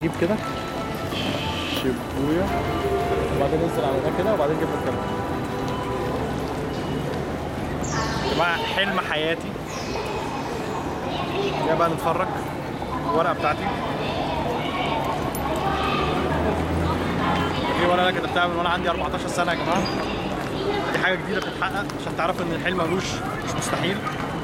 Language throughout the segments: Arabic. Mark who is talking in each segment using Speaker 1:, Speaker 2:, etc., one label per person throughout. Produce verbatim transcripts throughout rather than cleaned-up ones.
Speaker 1: جيب كده شيبويا وبعدين ننزل على ده كده وبعدين جبنا الكلام. يا جماعه حلم حياتي. يا بقى نتفرج الورقه بتاعتي. دي ورقه انا كتبتها من وانا عندي أربعتاشر سنه يا جماعه. دي حاجه جديده بتتحقق عشان تعرفوا ان الحلم ملوش مش مستحيل.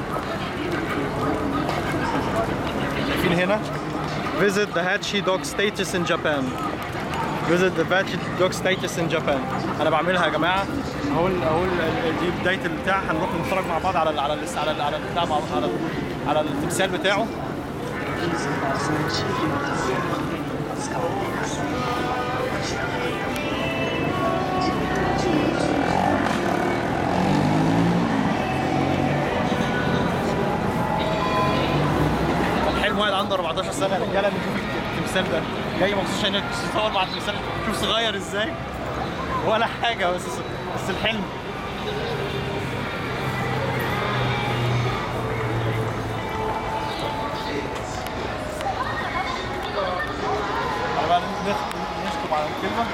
Speaker 1: شايفين هنا visit the Hachi dog status in Japan. visit the Hachi dog status in Japan. انا بعملها يا جماعه اهو اهو دي بدايه البتاع. هنروح نتفرج مع بعض على ال على ال على ال على البتاع على على التمثال بتاعه. حلم واحد عنده أربعتاشر سنه رجاله بيشوف التمثال ده جاي مخصوص عشان يتصور مع التمثال. شوف صغير ازاي ولا حاجه بس بس الحلم. بقى نشطب على الكلمه.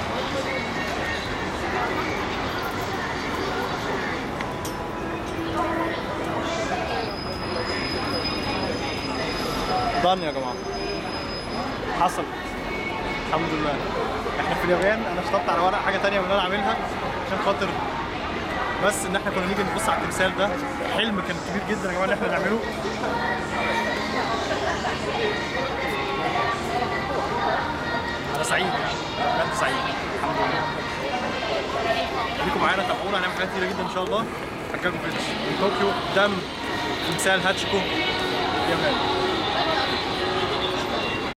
Speaker 1: ضن يا جماعه حصل الحمد لله. احنا في اليابان انا اشتغلت على ورق حاجه ثانيه من اللي انا عاملها عشان خاطر بس ان احنا كنا نيجي نبص على التمثال ده. حلم كان كبير جدا يا جماعه ان احنا نعمله. انا سعيد بجد سعيد الحمد لله. خليكم معانا تابعونا هنعمل حاجات كتيره جدا ان شاء الله. هرجعكم في طوكيو قدام تمثال هاتشيكو اليابان.